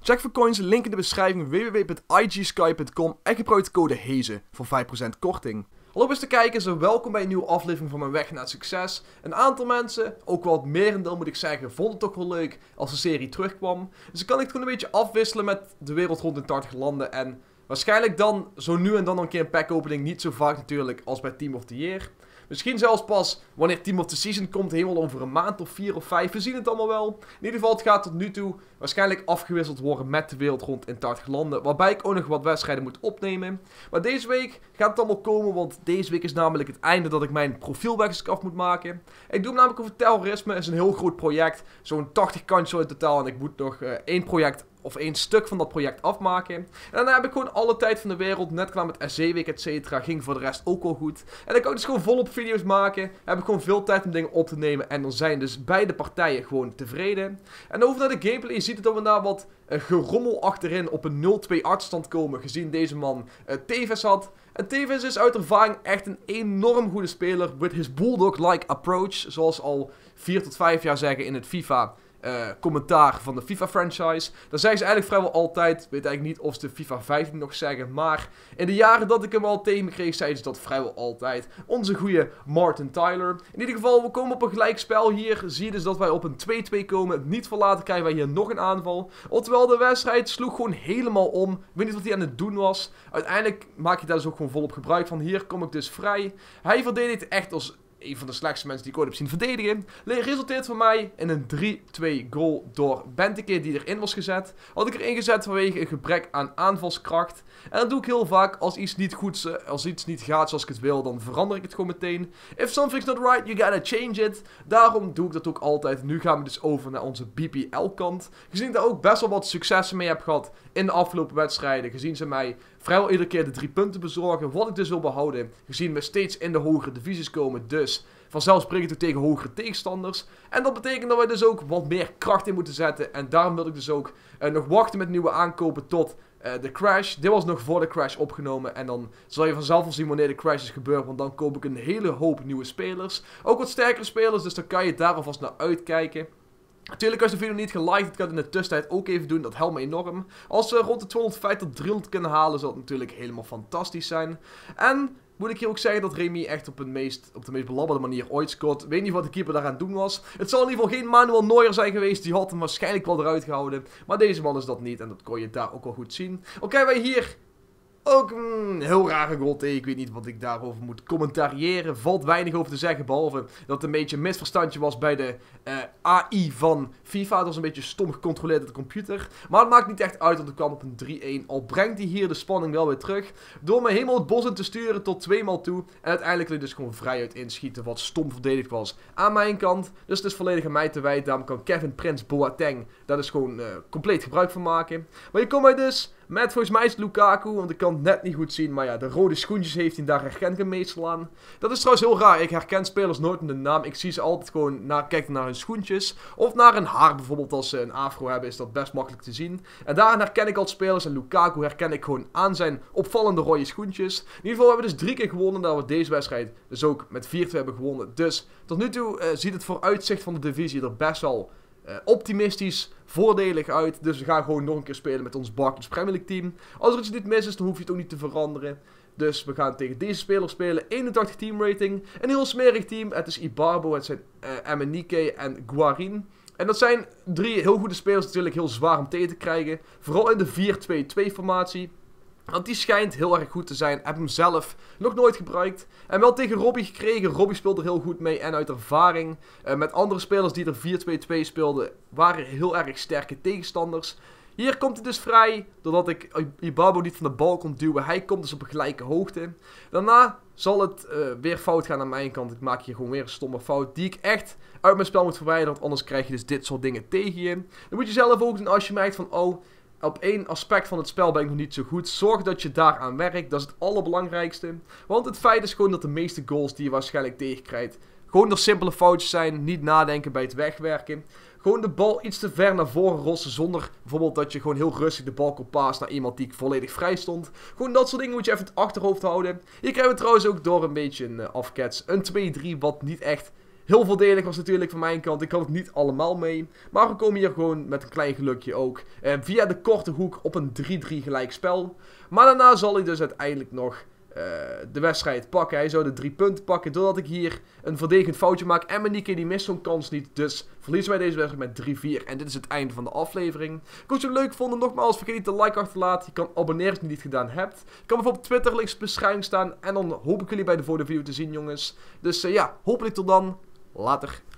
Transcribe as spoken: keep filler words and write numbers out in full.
Check voor coins, link in de beschrijving w w w punt i g sky punt com en gebruik de code HEZE voor vijf procent korting. Hallo beste kijkers en welkom bij een nieuwe aflevering van mijn weg naar het succes. Een aantal mensen, ook wel het merendeel moet ik zeggen, vonden het toch wel leuk als de serie terugkwam. Dus dan kan ik het gewoon een beetje afwisselen met de wereld rond in tachtig landen en waarschijnlijk dan zo nu en dan een keer een pack opening, niet zo vaak natuurlijk als bij Team of the Year. Misschien zelfs pas wanneer Team of the Season komt, helemaal over een maand of vier of vijf. We zien het allemaal wel. In ieder geval, het gaat tot nu toe waarschijnlijk afgewisseld worden met de wereld rond in tachtig landen. Waarbij ik ook nog wat wedstrijden moet opnemen. Maar deze week gaat het allemaal komen, want deze week is namelijk het einde dat ik mijn profielwegstuk af moet maken. Ik doe namelijk over terrorisme. Het is een heel groot project. Zo'n tachtig kantjes in totaal. En ik moet nog uh, één project of één stuk van dat project afmaken. En daarna heb ik gewoon alle tijd van de wereld. Net klaar met S C-week, et cetera. Ging voor de rest ook wel goed. En ik kan dus gewoon volop video's maken. Heb ik gewoon veel tijd om dingen op te nemen. En dan zijn dus beide partijen gewoon tevreden. En over naar de gameplay. Je ziet het over daar wat uh, gerommel achterin op een nul twee achterstand komen. Gezien deze man uh, Tevez had. En Tevez is uit ervaring echt een enorm goede speler. With his bulldog-like approach. Zoals al vier tot vijf jaar zeggen in het FIFA Uh, commentaar van de FIFA-franchise. Dat zeggen ze eigenlijk vrijwel altijd. Ik weet eigenlijk niet of ze de FIFA vijftien nog zeggen. Maar in de jaren dat ik hem al tegen me kreeg, zeiden ze dat vrijwel altijd. Onze goede Martin Tyler. In ieder geval, we komen op een gelijkspel hier. Zie je dus dat wij op een twee twee komen. Niet verlaten krijgen wij hier nog een aanval. Oftewel, de wedstrijd sloeg gewoon helemaal om. Ik weet niet wat hij aan het doen was. Uiteindelijk maak je daar dus ook gewoon volop gebruik van. Hier kom ik dus vrij. Hij verdedigt echt als een van de slechtste mensen die ik ooit heb zien verdedigen. Resulteert voor mij in een drie twee goal door Benteke die erin was gezet. Had ik erin gezet vanwege een gebrek aan aanvalskracht. En dat doe ik heel vaak als iets niet goed, als iets niet gaat zoals ik het wil, dan verander ik het gewoon meteen. If something's not right, you gotta change it. Daarom doe ik dat ook altijd. Nu gaan we dus over naar onze B P L kant. Gezien ik daar ook best wel wat successen mee heb gehad in de afgelopen wedstrijden. Gezien ze mij vrijwel iedere keer de drie punten bezorgen. Wat ik dus wil behouden. Gezien we steeds in de hogere divisies komen. Dus vanzelfsprekend ook tegen hogere tegenstanders. En dat betekent dat we dus ook wat meer kracht in moeten zetten. En daarom wil ik dus ook uh, nog wachten met nieuwe aankopen tot uh, de crash. Dit was nog voor de crash opgenomen. En dan zal je vanzelf wel zien wanneer de crash is gebeurd. Want dan koop ik een hele hoop nieuwe spelers. Ook wat sterkere spelers. Dus dan kan je daar alvast naar uitkijken. Natuurlijk, als je de video niet geliked hebt, kan je het in de tussentijd ook even doen. Dat helpt me enorm. Als we rond de tweehonderdvijftig tot driehonderd kunnen halen, zal het natuurlijk helemaal fantastisch zijn. En moet ik hier ook zeggen dat Remy echt op, een meest, op de meest belabberde manier ooit scoort. Weet niet wat de keeper daar aan het doen was. Het zal in ieder geval geen Manuel Neuer zijn geweest. Die had hem waarschijnlijk wel eruit gehouden. Maar deze man is dat niet. En dat kon je daar ook wel goed zien. Oké, okay, wij hier ook een heel rare goal tegen. Ik weet niet wat ik daarover moet commentariëren. Valt weinig over te zeggen. Behalve dat het een beetje een misverstandje was bij de uh, A I van FIFA. Dat was een beetje stom gecontroleerd door de computer. Maar het maakt niet echt uit, want ik kwam op een drie een. Al brengt hij hier de spanning wel weer terug. Door me helemaal het bos in te sturen tot tweemaal toe. En uiteindelijk wil je dus gewoon vrij uit inschieten. Wat stom verdedigd was aan mijn kant. Dus het is volledig aan mij te wijten. Daarom kan Kevin Prince Boateng daar dus gewoon uh, compleet gebruik van maken. Maar je komt mij dus met, volgens mij is het Lukaku, want ik kan het net niet goed zien. Maar ja, de rode schoentjes heeft hij, daar herken ik hem meestal aan. Dat is trouwens heel raar. Ik herken spelers nooit met de naam. Ik zie ze altijd gewoon, naar, kijk naar hun schoentjes. Of naar een haar bijvoorbeeld. Als ze een afro hebben, is dat best makkelijk te zien. En daarin herken ik al spelers. En Lukaku herken ik gewoon aan zijn opvallende rode schoentjes. In ieder geval hebben we dus drie keer gewonnen. Dat we deze wedstrijd dus ook met vier twee hebben gewonnen. Dus tot nu toe uh, ziet het vooruitzicht van de divisie er best wel Uh, optimistisch, voordelig uit. Dus we gaan gewoon nog een keer spelen met ons Barclays Premier League team. Als er iets niet mis is, dan hoef je het ook niet te veranderen. Dus we gaan tegen deze speler spelen. eenentachtig team rating. Een heel smerig team. Het is Ibarbo, het zijn uh, Emenike en Guarin. En dat zijn drie heel goede spelers. Natuurlijk heel zwaar om tegen te krijgen. Vooral in de vier twee twee formatie. Want die schijnt heel erg goed te zijn. Heb hem zelf nog nooit gebruikt. En wel tegen Robbie gekregen. Robbie speelde er heel goed mee. En uit ervaring uh, met andere spelers die er vier twee twee speelden, waren heel erg sterke tegenstanders. Hier komt hij dus vrij. Doordat ik Ibarbo niet van de bal kon duwen. Hij komt dus op een gelijke hoogte. Daarna zal het uh, weer fout gaan aan mijn kant. Ik maak hier gewoon weer een stomme fout. Die ik echt uit mijn spel moet verwijderen. Want anders krijg je dus dit soort dingen tegen je. Dan moet je zelf ook doen als je merkt van, oh, op één aspect van het spel ben ik nog niet zo goed. Zorg dat je daaraan werkt. Dat is het allerbelangrijkste. Want het feit is gewoon dat de meeste goals die je waarschijnlijk tegenkrijgt gewoon door simpele foutjes zijn. Niet nadenken bij het wegwerken. Gewoon de bal iets te ver naar voren rossen. Zonder bijvoorbeeld dat je gewoon heel rustig de bal kon passen naar iemand die volledig vrij stond. Gewoon dat soort dingen moet je even in het achterhoofd houden. Hier krijgen we trouwens ook door een beetje een uh, afkets. Een twee drie wat niet echt Heel voordelig was natuurlijk van mijn kant. Ik had het niet allemaal mee. Maar we komen hier gewoon met een klein gelukje ook. Uh, via de korte hoek op een drie drie gelijk spel. Maar daarna zal hij dus uiteindelijk nog uh, de wedstrijd pakken. Hij zou de drie punten pakken. Doordat ik hier een verdedigend foutje maak. En Manieke die mist zo'n kans niet. Dus verliezen wij deze wedstrijd met drie vier. En dit is het einde van de aflevering. Ik hoop dat je het leuk vonden. Nogmaals, vergeet niet te like achter te laten. Je kan abonneren als je het niet gedaan hebt. Je kan bijvoorbeeld op Twitter links op de beschrijving staan. En dan hoop ik jullie bij de volgende video te zien, jongens. Dus uh, ja, hopelijk tot dan. Later.